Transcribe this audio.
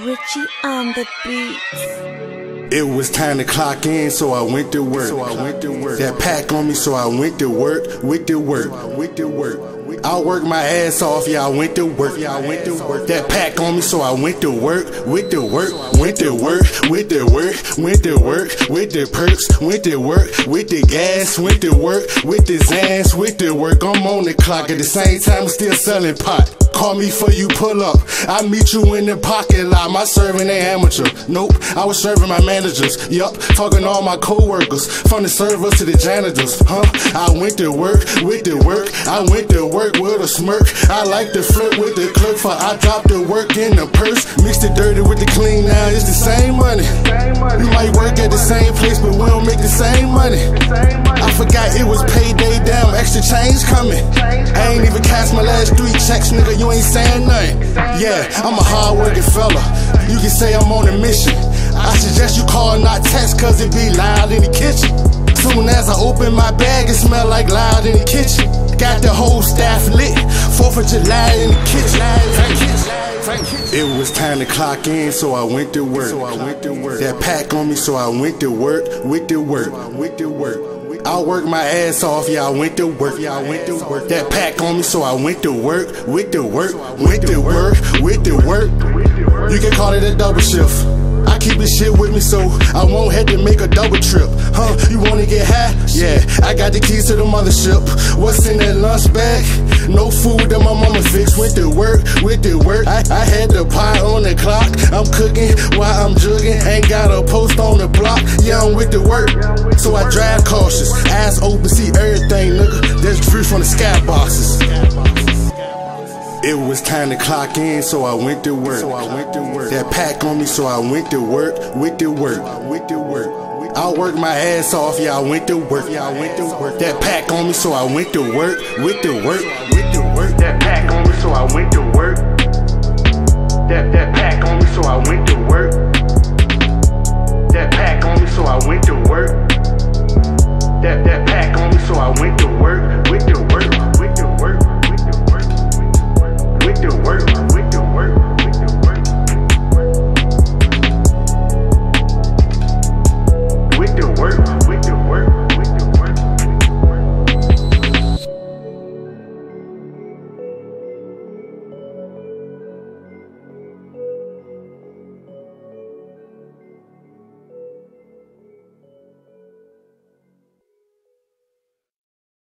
Richie on the beat. It was time to clock in, so I went to work. That pack on me, so I went to work. I worked my ass off, yeah, I went to work. That pack on me, so I went to work. With the perks, went to work, with the gas, went to work, with the Zans, with the work. I'm on the clock at the same time, I'm still selling pot. Call me for you pull up, I meet you in the parking lot. My serving ain't amateur, nope, I was serving my managers. Yup, talking to all my co-workers, from the servers to the janitors. I went to work, I went to work with a smirk. I like to flirt with the clerk, for I dropped the work in the purse. Mixed the dirty with the clean, now it's the same money. We might work at the same place, but we don't make the same money. I forgot it was payday, damn, extra change coming. I ain't even cashed my last 3 checks, nigga, you ain't saying nothing. Yeah, I'm a hard-working fella, you can say I'm on a mission. I suggest you call, not text, cause it be loud in the kitchen. Soon as I open my bag, it smell like loud in the kitchen. Got the whole staff lit, 4th of July in the kitchen. It was time to clock in, so I went to work. That pack on me, so I went to work. I worked my ass off, yeah, I went to work. That pack on me, so I went to work. You can call it a double shift. I keep this shit with me, so I won't have to make a double trip. You wanna get high? Yeah, I got the keys to the mothership. What's in that lunch bag? No food that my mama fixed. Went to work. I had the pie on the clock. I'm cooking while I'm jugging. Ain't got a post on the block. Yeah, I'm with the work, so I drive cautious. Eyes open, see everything, nigga. That's free from the skyboxes. It was time to clock in, so I went to work. That pack on me, so I went to work. I worked my ass off, yeah, I went to work. That pack on me, so I went to work. That pack on me, so I went to work. That pack on me, so I went to work.